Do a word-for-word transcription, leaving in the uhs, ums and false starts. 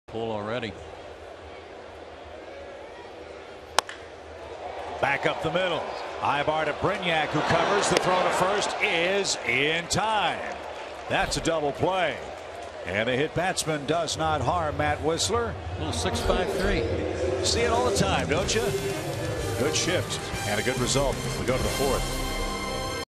Pull already. Back up the middle. Ibar to Brignac, who covers. The throw to first is in time. That's a double play. And a hit batsman does not harm Matt Wisler. Little six five three. See it all the time, don't you? Good shift and a good result. We go to the fourth.